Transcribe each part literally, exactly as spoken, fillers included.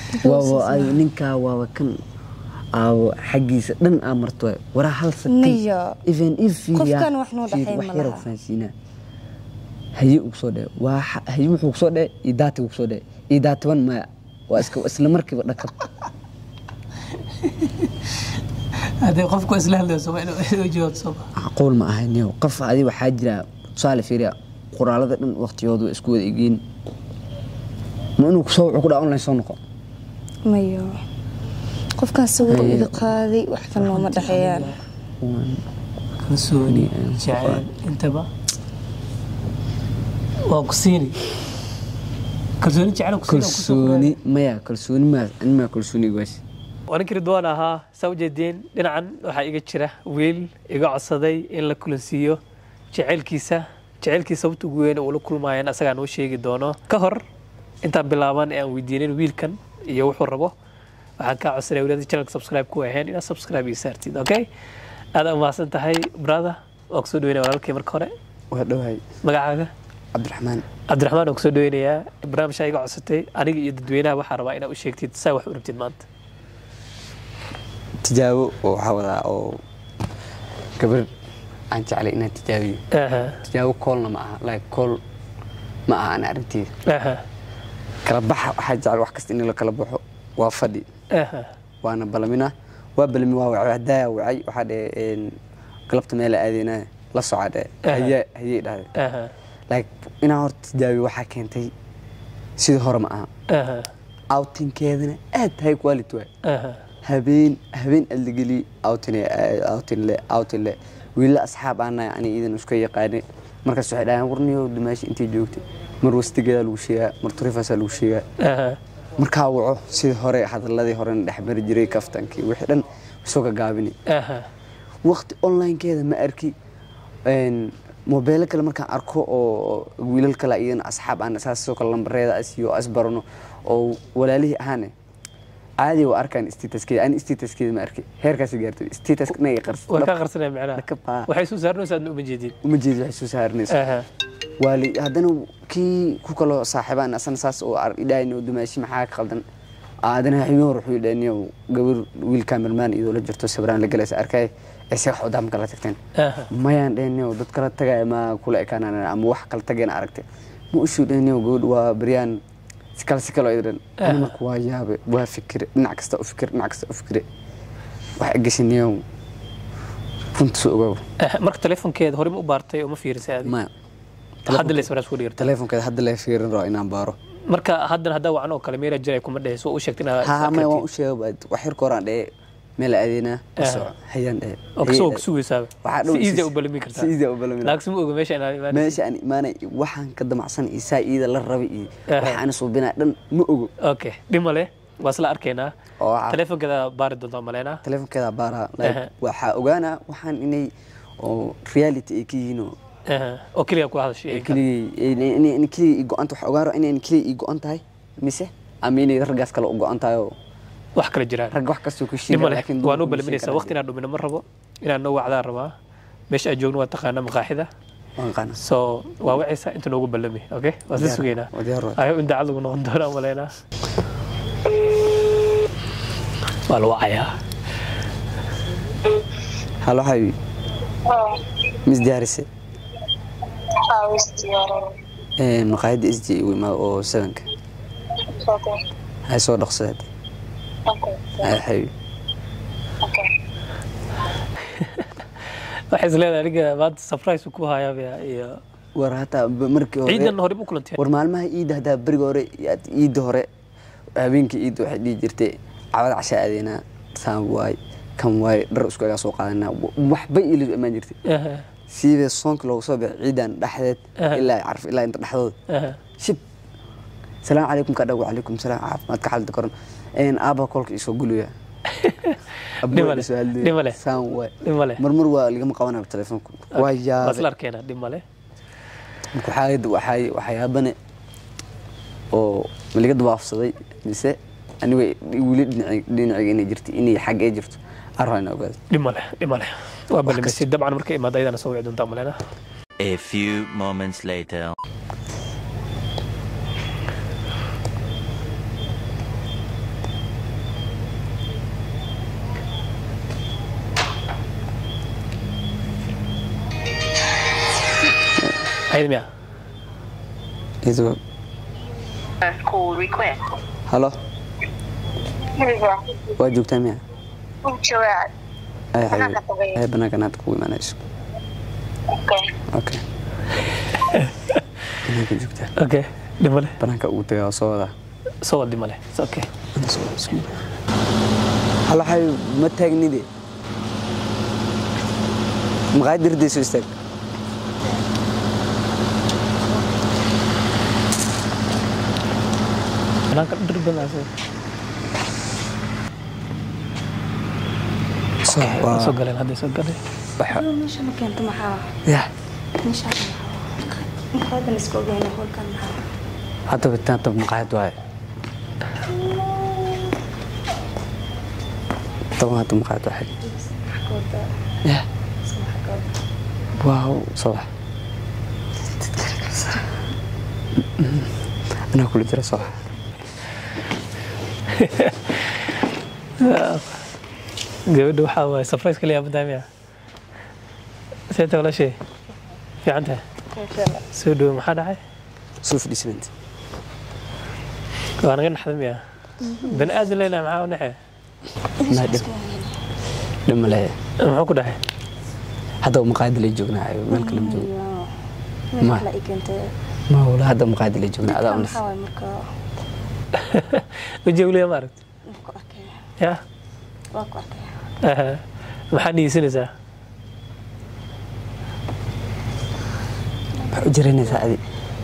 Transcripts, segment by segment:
waa ay ninka waa kan أو حقيس دن أمرتوه ورا هل سكين even if قفكان وحنا دحين ملها فانسينا هي وصوده وح هي وصوده إداتي وصوده إداتي وان ما واسك أسلم مركب ركب هذا قفك أسلم له سبعة وجود سبعة أقول ما هنيو قف هذه وحاجة صالح فيريا قرالة دن وقت يودو اسكود يجين ما إنه كسوع عقد أونلاين صنقة مايو قف كان صور إذا قاضي وحكى إنه ما دحيان كسوني شعر انتبه وقصيني كلسوني شعر وقصيني كلسوني ما يا كلسوني ما أنا ما كلسوني قاش وأنا كردوان ها سوجي دين لنعن وحقيقة شره ويل يقع الصدي إن لكلسيو شعر كيسة شعر كيسة وتقوين ولا كل ما ين أسرع نوشي قدونه كهر أنت بلابان أو ويدينين ويل كان يوحو ربه waxaan ka codsanay walaal channel subscribe ku ahayn ina subscribe isartid okay aad u maasan tahay brother oo soo dhaweynaa walaalkay marka hore waa dhawahay magacaaga Cabdiraxmaan Cabdiraxmaan oo soo dhaweynaya barnaamijka iga codsatay aniga iyo dadweynaha waxa rabaa inaad u sheegtid say wax u rabtid maanta tijaabo waxa wada oo gabar aan jeclay inaan tijaabiyo aha tijaabo koolna ma aha like kool ma aha aan aragtid aha kala baxa waxa jecel wax kasta in la kala baxo waa fadhi aha وانا بلمنا وبلمي وعدا وعي واحد ان قلبت ميل ادينا لا سعاده هي هي دهده اها لايك انا هورت داوي waxa keentay sidii hore ma aha aha outing keedana aad hay quality way aha habeen habeen algali outing outing le outing le wiila asxaab ana yani idan isku yaqaanay markaas waxay dhahan warniyo dumaashi intii joogtay mar wastigeeda lagu sheegaa mar turifaas lagu sheegaa aha markaa waco sidii hore hadalladii hore dhaxmar jiray kaftankii wixii dhan soo ka gaabini aha waqti online keeda ma arki een mobile kale markaan arko oo wiilal kale ayaan asxaab aan asaas soo kala lambareeda asiyo asbarno oo walaalihi ahane caadi oo arkaan statuskeeda aan statuskeeda ma arki heerkaas gaartay statuskna ay qarsan waa ka qarsanay macnaha waxay soo saarnaysaa uma jeedin uma jeedin waxay soo saarnaysaa aha wali hadana kii ku kala saaxiibaan asan saas oo idaaynoo dumaashi maxaa ka qaldan aadana xiyoo ruuxu dhaaniyo gabar wiil cameraman iyo la jirto sabraan la galaysa arkay ay sax xodam kala tagteen mayaan dhaaniyo dad kala tagay ma kula ekaanana ama wax kala tageen aragtay ma u soo dhaaniyo good waa Brian sikal sikal oo idan ana markuu waa yaabe waa fikir dhinac kasta u fikir dhinac kasta u fikir wax agashiniyo runtu soo ogow marka telefonkeeda hore ma u baartay oo ma fiirisay ma hadda la iswaraas ku dhigirtay telefonkeeda hadda la fiirin roo inaan baaro marka hadda hadda wacan oo kale meel jiray kuma dhayso u sheegtay inaad ha ma waan u sheegay wax yar kooraan dhay meel aadina soo hayaan dhay oo soo suugisaa waxa easy u balmi kartaa easy u balmi laakiin ma oga meesha inaan imaan meesha aan imaanay waxaan ka damacsan isaa iida la rabay waxaan soo binaa dhan ma ogo okay dhimale wasla arkeena telefonkeeda baari doonto maleena telefonkeeda baara waxa ogaana waxaan inay oo reality ay kiino oo kaliya ku hadashay kaliya in kaliya go'anta wax ogaaro in kaliya go'an tahay mise ama inay ragaas kale u go'an tahay wax kala jiraan rag wax kasto ku sheegay laakiin waan u balminaysaa waqtina dhumina ma rabo inaan noo wacdaa rabaa meesha ay joogno waa taqaana maqaaxida waan qana soo waa wacaysa inta noogu balmi okay waa sii sugeynaa ayo inta cad lagu noqon doona maleena waa loo wacayaa halo habi mis diyaarisi ee maqaayad S J wima oo seven-ka hay soo dhaqsaday ay hay waxay isleedahay aniga maanta surprise ku hayaa iyo war hata markii hore ciidan hore u kulantay war maalmaha iida hada bariga hore iida hore habeenkii iida waxay dhigi jirtay cawad casha adeena saan way kan way dhar isku aga soo qaadanaa waxba ila imaan jirtay سيبه صنك لو صبح عيدان دحدت إلا يعرف إلا أنت دحدود شب سلام عليكم كذا وعليكم سلام عارف ما تكحل تكرن إن أبا كلك يسوقلوا يا دمله دمله سام و دمله مرمر واللي جم قوانا بالتليفون ويا بس لاركينا دمله وحايد وحاي وحيا بني أو ملقى ضواف صدي نساء أنا ولد دين إني جرت إني حق جرت أرهنا وقال دمله دمله وابل بس طبعا مركي ما دايدا نسوي عندهم طعم لنا. A few moments later. ayad miya idoo Call request. halo Here waa joogtaa miya Jawaad. ay Banaanka tagay. ay banaanka naad ku imaanayso Okay. okay banaanka joogtaa okay dhimale banaanka ugu tagaa soo wadaa soo wadi male it's okay hal waxay ma taagnide maqaadirdiisu istaag banaanka dhir badan waa soo galeen hadda soo galeen waxa meesha ma keento maxaa ya meesha maqaadan isku ogeena holkan maxaa hadda bitaanta maqaayad waaye طبعا مقاعد واحد يا واو صباح أنا كل جرى صباح gabadha waxaa waaye surprise kaliya madaamiya seeta wala shay fiicanta soo dhow maxaa dhacay سوف ديسمنت waa naga naxda miya bani aadan leynaa maxaa u naxee ما دم دم له muxuu ku dhahay هذا مقاعد اللي جونا ملك اللي جو ma la igantay ما هو هذا مقاعد اللي جونا هذا أمس maxaa waay marka wajawliya ma aragti ku arkay ya waa ku arkay aha maxaa niyeysanaysaa جرينا سعدي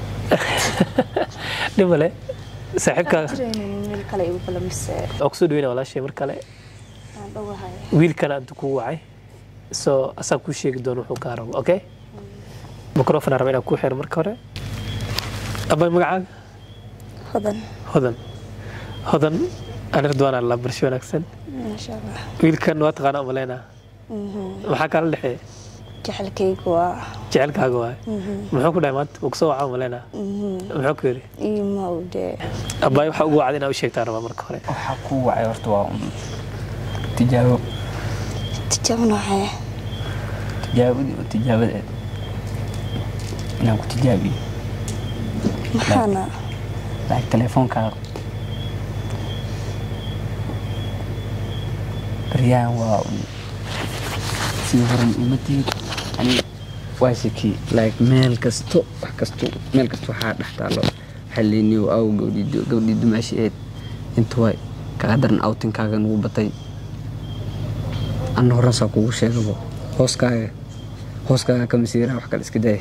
dhimale saaxiibka jireen meel kale igu kala mise oo kusoo dhaweyna walaashay mar kale aan dhowahay wiilkana intu ku wacay soo asaa kuu sheegi doono wuxuu kaa rabo okay microphone raba inaan kuu xiro marka hore abay magacaaga hodan hodan hodan ani ridwaan alla barshi wanaagsan masha Allah wiilkan waa taqaana umaleynaa maxaa kala dhexeeya jaxalkaygu waa jecelkaaga waay muxuu ku dhahay maanta wuu kusoo wacaa umaleynaa muxuu ku yidhi ima u dee abay waxaa ugu wacday inaa u sheegtaa rabaa marka hore waxaa ku wacay horta waa un tijaabo tijaabo noocee tijaabadii oo tijaabadeed inaan ku tijaabiyo maxaana lacag telefoonkaa baryahan waa un sii horan uma tiid ani waa shakii like meel kasto wax kasto meel kasto waxaa dhex taalo xaliniyo aw gabdhii gabdhii dumaashi eed inta way kaga daran outingkaaga nugu batay anna horan saa kugu sheegabo hooskaaga hooskaaga ka masiiraa wax kale iska daya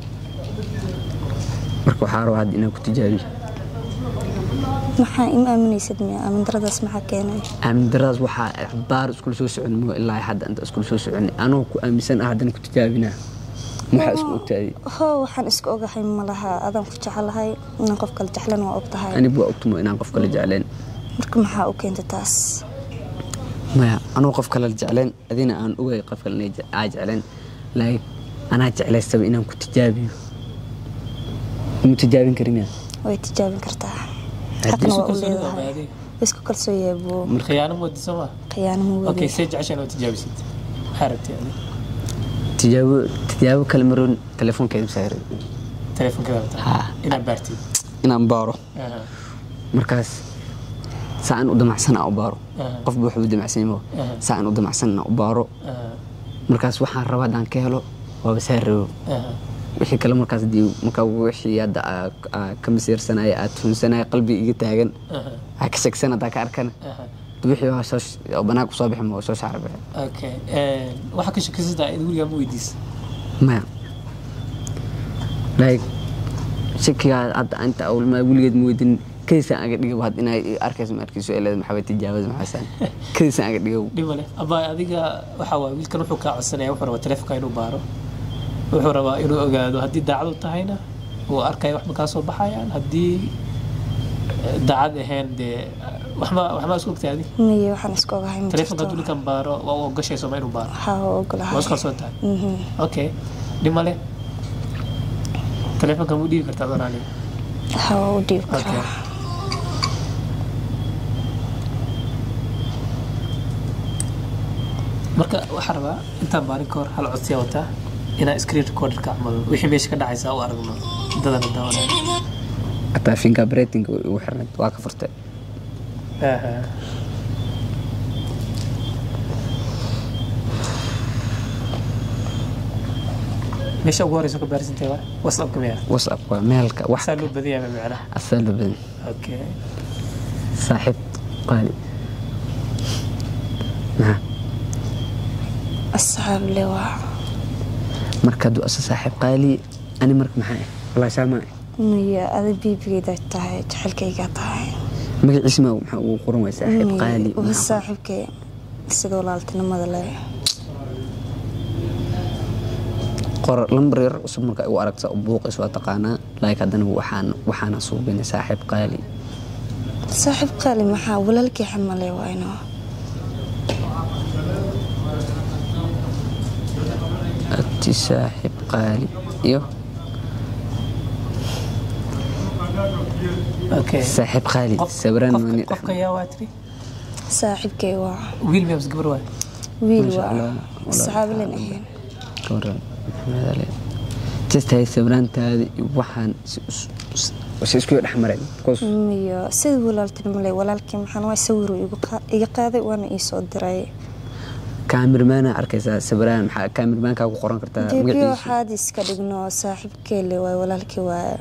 marka waxaa rabaa hadda inaan ku tijaabiyo maxaa ima aaminaysid miya aamin daradaas maxaa keenay aamin daradaas waxaa baar iskula soo socon moo ilaa hadda inta iskula soo soconay anoo ku aaminsan ah haddana ku tijaabinaa maxaa isku ogtahay hoo waxaan isku ogahay ma laha adaan ku jecelahay inaan qof kale jeclan waa ogtahay anigu waa ogtumo inaan qof kale jecleen marka maxaa u keentay taas maya anoo qof kale jecleen adina aan ogay qof kale inay aa jecleen like anaa jeclaystaba inaan ku tijaabiyo ma tijaabin karin way tijaabin kartaa xaqna waa u leedahay isku kalsoo yeebo khiyaano moodi soma khiyaano ma okay wadi see jeceshaan oo tijaabisid maxaa rabtay ani tijaabo tijaabo kale maroon telefoonkeeda saaray telefoonka rabtaa ha inaad baartid inaan baaro aha markaas saan u damacsan aan u baaro aha qof buu wuxuu damacsan yahay aha saan u damacsan aan u baaro aha markaas waxaan rabaa daan ka helo waa basaar rabo aha wixii kale markaas dii marka wixii hadda ka masiirsanaya aad tunsanaya qalbi iga taagan aha aa ka shagsan haddaa ka arkana aha wixii waa soo oo banaanka ku soo bixi ma soo shaar bixi okay ee waxa ka shakisada in wiliga ma weydiis maya like shakiga hadda anta awl ma wiligeed ma weydin kaysa aga dhigo had inay arkayso ma arkayso ilaa maxaa tijaabada maxaa kaysa aga dhigo dhimale abay adiga waxa waa wiilkan wuxuu ka codsanaya wuxuu rabaa telefoonka inuu baaro wuxuu rabaa inuu ogaado haddii daacad u tahayna uu arkay wax ma ka soo baxayaan haddii daacad ahayn dee waxma waxma isku ogtahay adiga miye waxaan isku ogahay ma telefoonka jirto hadduu ninkan baaro waa u ogashayso ma inuu baaro waxaa u ogolahay waa isku kalsoon tahay Mhm. okay dhimale telefoonka mu dhiibi kartaa doonaa aniga waxaa waa u dhiibi okay karaa marka waxaa rabaa intaan baarin ka hor hal codsiya wataa inaan screen recorderka camal wixii meesha ka dhacaysa u aragno dadana daawanaya hataa fingerprinting ugu xirnay waa ka furtay aha meesha ugu horeysa ka baarisantay waa whatsapp kamaya whatsapp waa meelka wax saa loo badiyaa macna asal badan okay saaxib qaali nah asxaab le waa marka duu asa saaxib qaali ani marka maxay wallahi saama maya ada biibigeyda tahay jaxalkayga tahay magaciisa ma waxa uu qoran way saaxib qaali waa saaxibkay sida walaaltinimada leh qor lambar yar usub marka uu aragta buuqis waa taqaana like hadana waxaan waxaan suubinay saaxib qaali saaxib qaali maxaa walaalkii xamalay waa inoo ati saaxib qaali iyo okay saaxib qaali sawiraan mani qofka yaa waa tiri saaxibkay waa wiil miyaa gabar waa wiil waa asxaab leen ahayn kawran maxamed ali just hay sawiraantaadi waxaan وش اسكو الأحمر كوس مية سيد ولالتنا ملي ولالكي محن واي سويرو إيقا قاضي وانا إيسو دراي كامير مانا أركيسا سبران محا كامير مان كاكو قران كرتا جيبيو حادث كدقنو صاحب كيلي واي ولالكي واي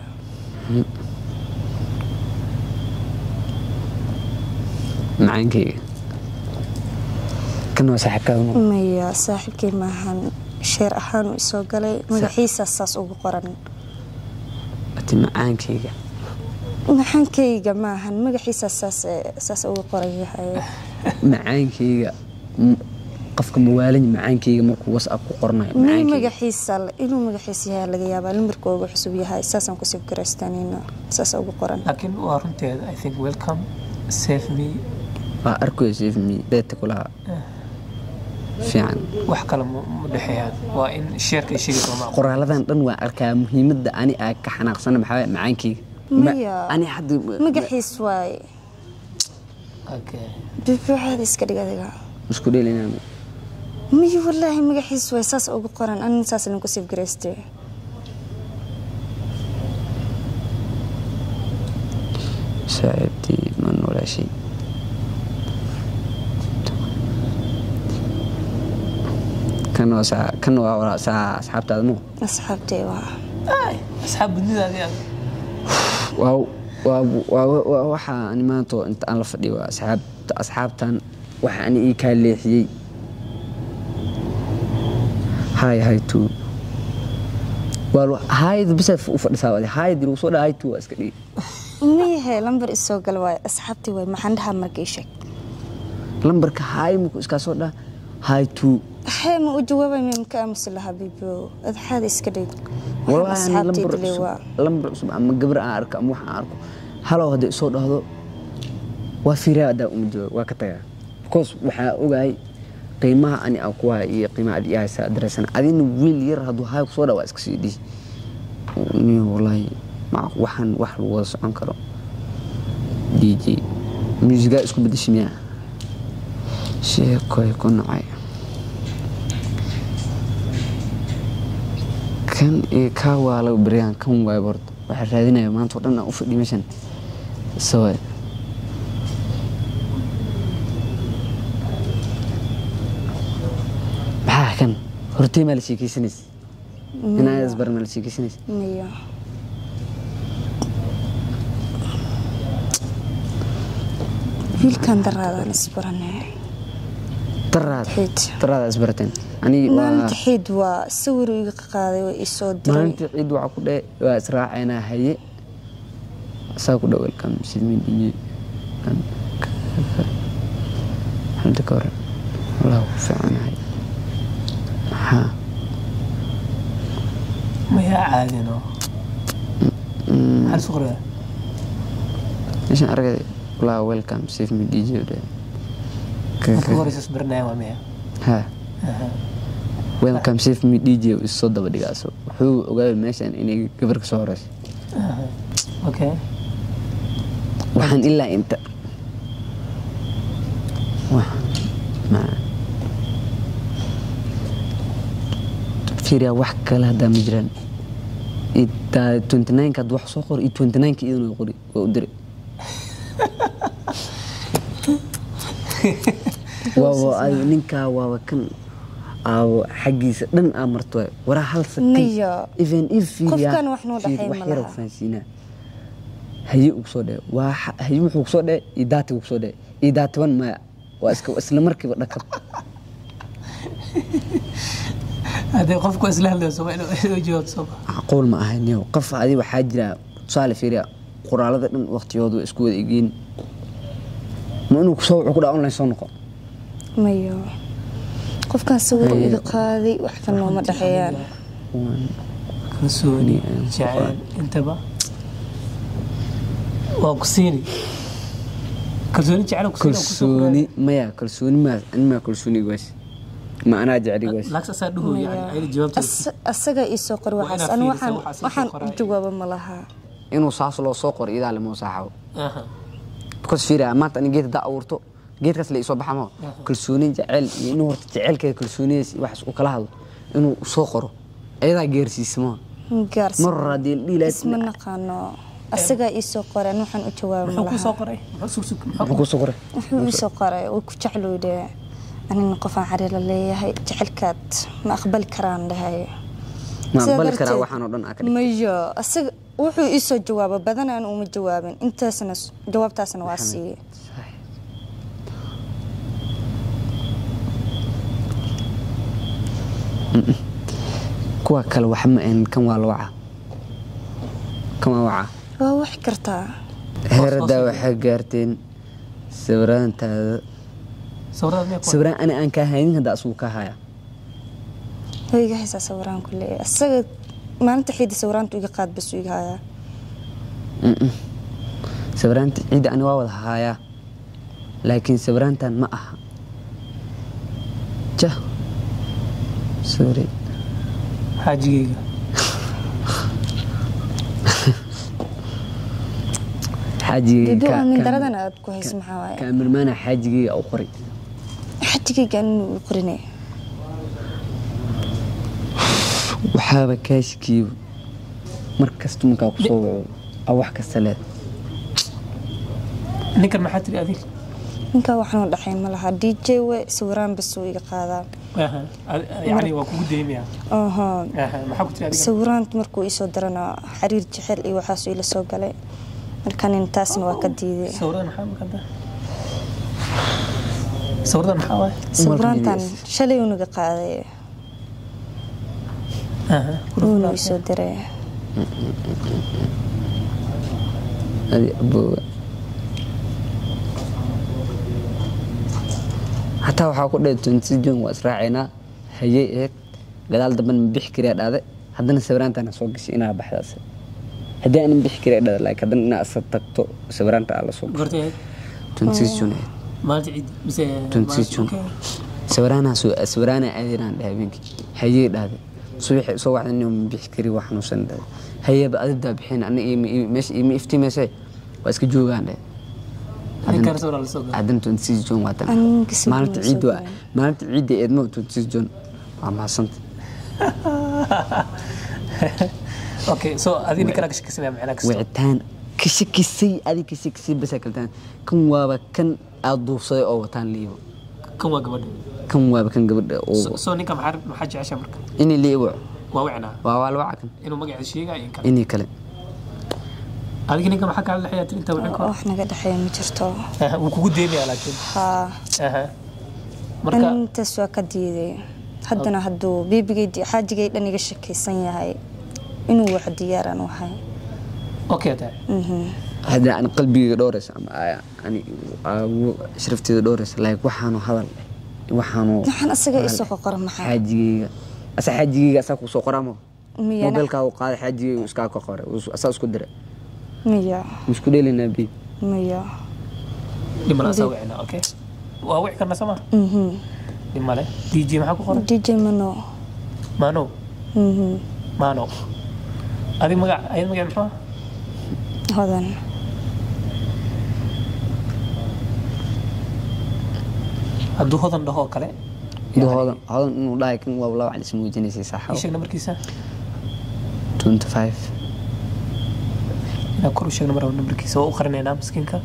معين كي كانوا صاحب كاونو مية صاحب كي ماهن شير أحانو إيسو قالي مدحيسا ساس أوغو قران أتي معين كيغا maxaan kayga maahan magaciisa saas saas ugu qoran yahay macaankayga qofka mawaalin macaankayga markuu WhatsApp ku qornayo macaankayga magaciisa inuu magaciisa yahay laga yaabaa lambarkooda cusub yahay saasan ku soo gareystanina saas ugu qoran laakiin waa runteeda I think welcome save me waa arko save me beeta kula fiican wax kale ma dhaxayaan waa in sheerka sheegi doona qoraaladan dhan waa arkaa muhiimadda ani ay ka xanaaqsan maxaa macaankayga مية أنا حد مجحيس واي okay بيبي هذا إسكالي قديها مش كده لنا مية والله مجحيس واي ساس أو بقرن أنا ساس اللي نكسب جريستي ساعدتي من ولا شيء كانوا سا كانوا وراء سا أصحاب تادمو أصحابتي وا أي أصحاب النيل هذه واو واو waxa ani maanto inta aan la fadhiyo asxaab asxaabtan waxa ani ii ka leexiyay hay hay tu wal hay bisa u fadhisaa wadi hay diru soo dhaay tu iska dhig مية لمبر isoo gal waay asxaabtay way maxaan dhaha markay sheeg lambarka hay muku iska soo dhaa hay tu hay ma u jawaabay mimka amsila habibo adxaad iska dhig والله أنا لمبر لمبر سب أما قبر أرك أم وح أركو هلا هذا صوت هذا وفيرا ده أمجو وكتير كوس وح أوجاي قيمة أني أقوى قيمة أدي أسا درسنا أدين ويل ير هذا هاي صورة واسكسي دي والله مع وحن وح الوص عنكره دي جي ميوزيكا اسكو بدي شميع شيء كوي يكون عاي كان كاوا لو بريان كم واي برد waxa raadinaya maanta oo dhan aan u fadhiyo meeshan soo maxaa kan hortay ma la sheekaysanaysa inaa isbar ma la sheekaysanaysa مية wiilkan daraadaan isbaranay taraad حيد taraad isbarteen ani ما waa تحيد وسوي قاضي ويسود دري maanta cid waxa ku dhee waa israacayna haye asaa ku dhaw welcome sidmin iyo kan hada ka hore walaa ku fiicanahay ha ما هي عادي نو هل صغيرة meeshan aragay walaa welcome save me D J كوريس برنامج ومية ha welcome save me D J is soo daba dhigaaso wuxuu ogaay meeshan inay gabar ka soo horeysay okay waxaan ilaa inta wax ma fiiriya wax kale haddaa ma jiraan itaa twenty nine kaad wax soo qor iyo twenty nine ka idin qori waa u diray waa ay ninka waa kan aw xagiisa dhan amarto wara hal sakay even if fiiriya qofkan wax noo dhaxay ma laha faansiina haye ugu soo dhee waa haye wuxuu soo dhee idaati ugu soo dhee idaati wan ma waa iska isla markiiba dhakad هذا قفكو اسله له سو inuu joog soo aqoon ma ahayniyo qof adi waxa jira su'aal fiiriya qoraalada dhan waqtiyoodu isku wada igeen ma inuu ku soo ku dhaa online soo noqo mayo qofkan sawir iga qaaday wax kan ma dhaxayaan kalsooni jacayl intaba waa ku siini kalsooni jacayl ku siini kalsooni maya kalsooni ma anima kalsooni gaas ما أنا جعلي وش لا تصدقه يعني أي جواب السجا يسوقر وحس أنا وحن وحن جواب ملها إنه صاص لو سوقر إذا لم يصحوا أها بكس فيرا ما تاني جيت دا أورتو جيت كسل يصبح ما كل سوني جعل إنه جعل كده كل سوني وحس وكله هذا إنه سوقره إذا جيرسي اسمه جيرسي مرة دي ليلة اسمنا قانو السجا يسوقر أنا وحن جواب ملها حكوا سوقره حكوا سوقره حكوا سوقره وكجعلوا ده أنا نقفان عريلا لي هاي جعلكات ما أقبل كران لهاي ما أقبل كران وحنا ودن أكل ميجا أسق وحو إيسو جوابه بدنا أنا أم الجوابين أنت سنس جواب تاسن واسي كوا كل وحما إن كم والوعة كم وعة وح كرتا هردا وحجرتين سوران تا سوران أنا أنك هاين هذا أسوق كهايا هي جاهزة سوران كله السجد ما أنت حيد سوران تيجي قاد بس يجي هايا سوران عيد أنواع هايا لكن سوران تان ما أها جه سوري حاجي حاجي كا من دردنا كويس محاوي كامل مانا حاجي أو قري حاجي كان قرني وحابة كاشكي مركز تمك أو صوب أو وحكة السلات نكر محاتري أذيك نكا وحنا دحين ملها دي جي وسوران بسوي قادا اها يعني waa kugu deemaya aha aha maxaa ku tiraahdaa sawiraan markuu isoo darana xariir jixil iyo waxaas ila soo galay markaan intaasna waa ka diiday sawiraan maxaa ka daa sawiraan maxaa waay sawiraantan shalay uu naga qaaday aha uu isoo diray hadi abu حتى waxaa ku dheer twenty June waa israacayna hayay eed gadaal damban ma bixi kariya dhaaday haddana sawiraantana soo gashay inaa baxdaas haddii aan bixi kariya dhaaday laakiin haddana inaa asad tagto sawiraanta ala soo gortay twenty June maalinta ciid mise twenty June sawiraana soo sawiraana aadinaan habeenkii hayay dhaaday subax soo waxaan inuu bixi kari wax nuusan dhaaday hayaba adida bixin ana meesh ii iftiimeysay waa iska joogaan dhaaday عدم تنسيج جون واتن مالت عيد مالت عيد إدمو تنسيج جون ما صنت أوكي سو هذه اللي كنا كشكسنا معنا كسر وعتان كشكسي هذه كشكسي بس أكلتان كم وابا كان أضوصي أو وتان ليو كم وقبل كم وابا كان قبل سو سو نيكم حرب محج عشان مركب إني اللي يوع ووعنا ووال وعكن إنه ما قاعد شيء قاعد ينكر إني كلام هذه كنا كم حكى على الحياة أنت وعنكم إحنا قاعد حياة مجرته وكوجود ديمي لكن ها أها مركا أنت سوا كديدي حدنا هدو بيبي جدي حاجة جيد لأني قشك سنية هاي إنه واحد ديارنا وهاي أوكي ده هذا أنا قلبي دورس أنا شرفت دورس لايك وحانو هذا وحانو نحن أسجى إسوق قرم محل حاجة أس حاجة أساق سوق قرمه موبيل كاو قاعد حاجة وسكاك قارة أساس كدرة مية مش كده اللي نبي مية لما أسوينا أوكي وأوعي كنا سما اها لما له دي جي معك قرن دي جي منو مانو اها مانو هذه مجا أي مجا محوا هذا هدو هذا ده هو كله دو هذا هذا إنه لا يكون والله على اسمه جنسي صح إيش نمبر كيسة خمسة وعشرين أنا كل شيء نمبر نمبر كيسة وآخرنا نام مسكينك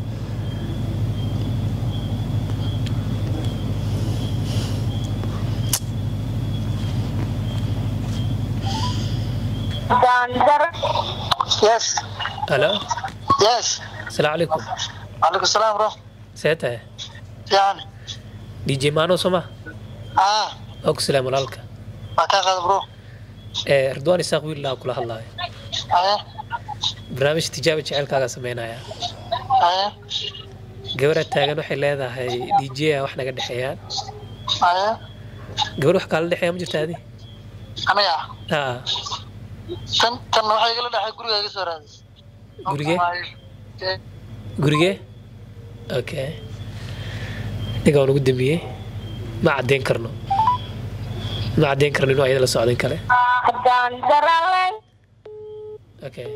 Yes. هلا Yes. السلام عليكم عليكم السلام bro. سيتها يعني. دي جي مانو سما آه. أوك سلام ولالك ما كان هذا bro. إيه رضوان يساق ويلا كل هالله آه. برنامج تجابة شعيل كذا سمينا يا آه. قبل التاجر وحيل هذا هاي دي جي وإحنا قد حيان آه. قبل وح قال لي حيان مجرد هذه أنا يا. آه كان كان واحد يقول لي حيقول لي يسوي هذا. قرية قرية أوكي نقول نقدم بيه ما عدين كرنو ما عدين كرنو إنه أيضا لسعودين كله أوكي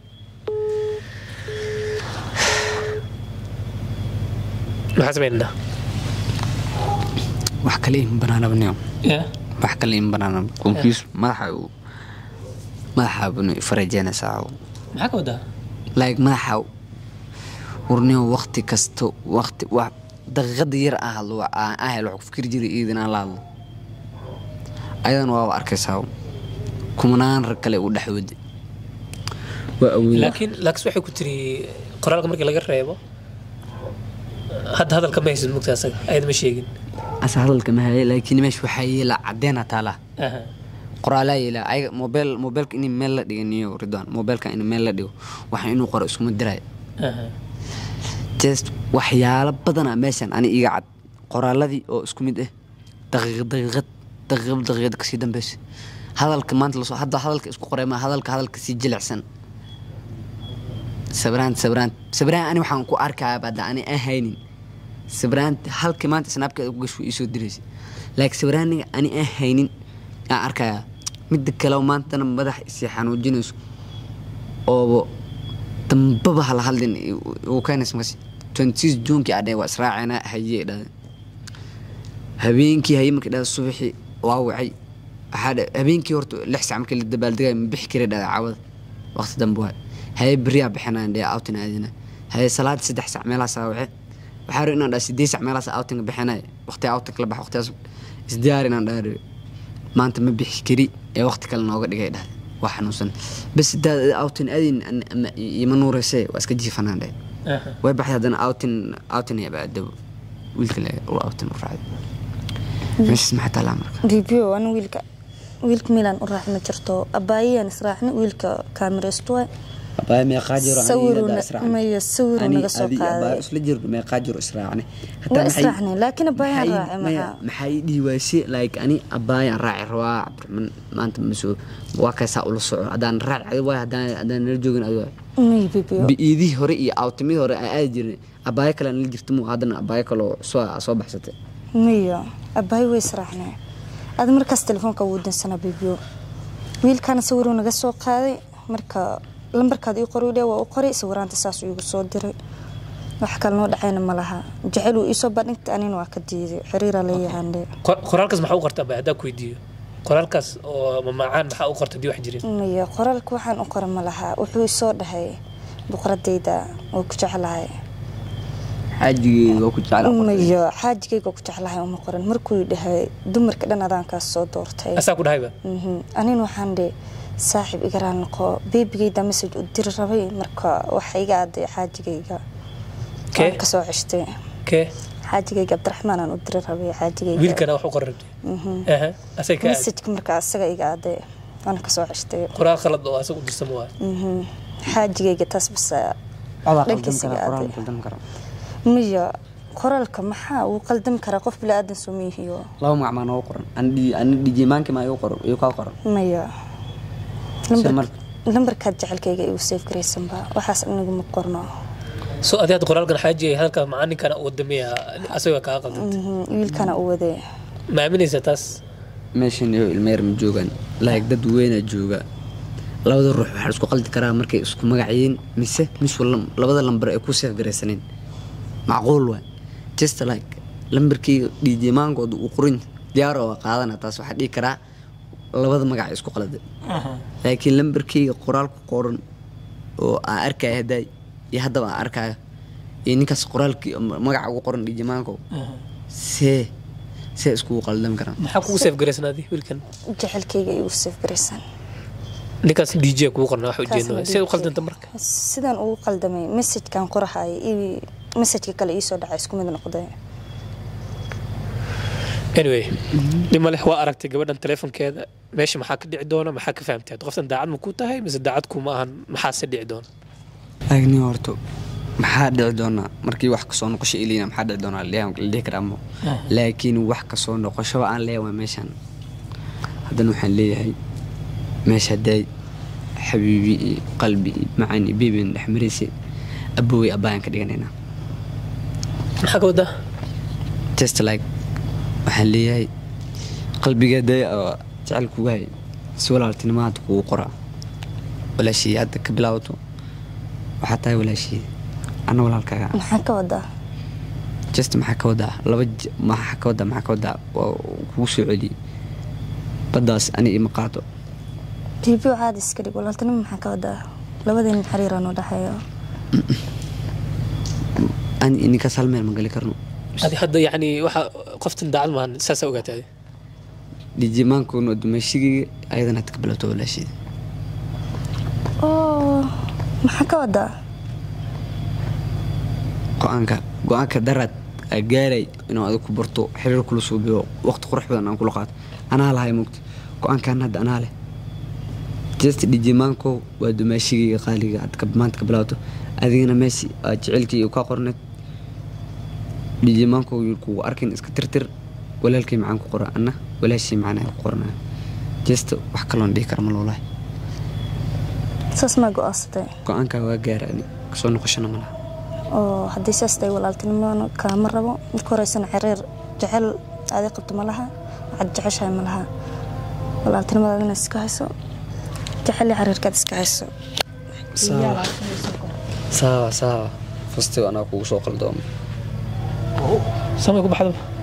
ما حسبيننا wax kale in banaana banayo يا wax kale in banaana confuse madaxa uu madaxa banu farajana saaco معك وده like madaxa urniyo waqti kasto waqti wax daqiiqad yar ah loo ah loo fikir jiray idin aan laado ayadan waa arkaysaa kumanaan rag kale u dhaxwad waa awil لكن لكن waxay ku tiri qoraalka markii laga reebo hadda hadalka ma haysid mugtaa asaga ayad ma sheegin asa hadalka ma hay laakiin meesh waxay la cadeena taala aha qoraalay ila ay mobile mobilka in meel la dhiganayo ridaan mobilka in meel la dhigo waxa inuu qoro isku diray aha just waxyaalo badan meeshan ani iga cad qoraaladii oo isku mid ah daqiiqad daqiiqad daqiiqad daqiiqad ka sii dambeys hadalka maanta la soo hadda hadalka isku qoray ma hadalka hadalka si jilicsan sabraan sabraan sabraan ani waxaan ku arkaa bada ani ahaynin sabraan halka maanta snapka ugu gasho isoo direysay laakiin sabraan ani ahaynin aan arkaa mid kale oo maanta madax isi xanuujinayso oo dambaba hal halin uu keenay mas twenty June ki aday waa israacina hayay dhaday habeenkii hayay markii dhaday subaxii waa wacay hada habeenkii horta lix saac markii la dabaaldegay ma bixi karay dhaday caawad waqti dambe waa hay bariya bixinaan dee outing aadina hay salaad saddex saac meelaha saawace waxa ru inaan dhaasi saddex saac meelaha outing bixinay waqti outing la bax waqtiyaas isdiyaarin aan dhaaro maanta ma bixi kari ee waqti kale nooga dhigay dhaday wax xanuunsan bas daa outing aadin ima nuureysay waa iska jiifanaan dhaday aha way baxay hadana outing outing ee baad dabo wiilka la oo outing u raacay meesh ma taa la marka dibio ana wiilka wiilka milan u raax ma jirto abaayeen israacna wiilka kaamirasto abaa ma qaajiro sawiruna ma yasawir naga soo qaaday isla jirto ma qaajiro israacne hatta israacne laakiin abaayeen raaci ma maxay dhiiwaysay like ani abaayeen raaci rawaa abdurman maanta masoo waa ka saa ula soco hadaan raaci way hadaan hadaan la joogin ayo may bibio biidii hore iyo awtimid hore ay aad jireen abaay kale la jirto mu hadana abaay kale soo soo baxsatay miyo abaay way israacne ad markaas telefoonka uu dansanaa bibio wiilkana sawir naga soo qaaday marka lambarkaad ii qoray waa u qoray sawiraanta saas uu igu soo diray wax kale noo dhacayna ma laha jacayl uu isoo bandhigtay anina waa ka diiday xiriir la yahaande qoraalkaas maxaa u qortaa baa hadaa ku weydiiyo qoraalkaas oo mamacaan maxaa u qortay dii wax jirin miya qoraalka waxaan u qoray ma laha wuxuu soo dhahay boqoradayda oo ku jeclahay xaajigeyga ku jeclaa miya xaajigeyga ku jeclahay uma qoran markuu dhahay dumarka dhan adaan ka soo doortay asaa ku dhahayba mhm anina waxaan dhe saaxib igaraan noqo beebigeyda message u dir rabay marka waxa iga aaday xaajigeyga ke ka soo ceshtay ke xaajigeyga Abdurrahmaan aan u dir rabay xaajigeyga wiilkana wax u qoray mhm aha asay ka message marka asaga iga aaday aan ka soo ceshtay qoraal khalad oo asagu dirsamo waa mhm xaajigeyga taas bas ala qaldan kara qoraan qaldan kara miya qoraalka maxaa uu qaldan kara qof bila aadan soomihiyo laba macmaan oo qoran aan aan dijimaanka ma ay qoran iyo ka qoran miya lambarka jacaylkayga igu save gareysan ba waxaas anigu ma qorno soo adeed qoraalkan xaaji halka macaninkana uu wadamiya asaga ka qaldan wiilkana uu waday ma aaminaysa taas meeshan iyo ilmeer ma joogan laag dad weyn jooga labada ruux waxa isku qaldi karaa markay isku magaciin mise mis wala labada lambar ay ku save gareysaneen macquul waa just like lambarkii dijimaankood uu qorin diyaar oo qaadana taas waxa dhigi karaa labada magac isku qalad laakiin lambarkayga qoraal ku qoran oo aan arkay haday iyo hadda aan arkayo iyo ninkaas qoraalkii magac ugu qoran dhijimaanko see see isku qaldan karaan maxaa ku save gareysnaadi wiilkan jacaylkayga igu save gareysan ninkaas D J ku qorna wax u jeedno see u qaldanta marka sidaan ugu qaldamay message kan qoraxay iyo message kale ii soo dhacay isku mid noqday anyway lima leh waa aragtay gabadhan telefonkeeda meesha maxaa ka dhici doona maxaa ka fahamtay qoftan daacad ma ku tahay mise daacad kuma ahan maxaa se dhici doona agni horto maxaa dhici doona markii wax ka soo noqosho ilina maxaa dhici doona leeyahay karaamo laakiin wax ka soo noqosho aan leeyahay meeshan hadan waxaan leeyahay meesha day xabiibi qalbi macani biibin dhaxmarisi abooy abaan ka dhiganayna maxaa ka wada just like waxaan leeyahay qalbigeeda oo jacayl ku waay si walaaltinimaad ku qora walaashii hadda ka bilowdo waxa tahay walaashii ana walaalkaaga maxaa ka wada just maxaa ka wada laba maxaa ka wada maxaa ka wada ku soo celi badaas ani ima qaado bibi caadi iska dhig walaaltinimo maxaa ka wada labadeen xiriiraan oo dhaxeeyo ani ininka salmeel ma gali karno هذه هذا يعني واحد قفت دعم مع ساسة وقت هذه ديجيمان كونو دمشقي أيضا هتقبلته ولا شيء أوه ما حكى ودا قانك قانك درت أجاري إنه هذا كبرتو حرير كل صوبي وقت قرح بدنا كل قات أنا على هاي مكت قان كان هذا أنا له جست ديجيمان كو ودمشقي قالي هتقبل تقبلته أذينا ماشي أجعلتي وكاقرنت ديجيمانكو يلكو أركن إسكترتر ولا الكي معانكو قرآننا ولا شيء معنا قرآننا جست وحكلون دي كرم الله ساس ما جو أصدق قانك واجراني كسون نقشنا منها أو حدي ساس تي ولا التنمون كامر ربو الكوريسن حرير جعل هذه قبت ملها عد جعشها ملها ولا التنمون هذا نسكايسو جعل حرير كده سكايسو سوا سوا سوا فستي أنا كوسو قلدوم سامي كوب حدا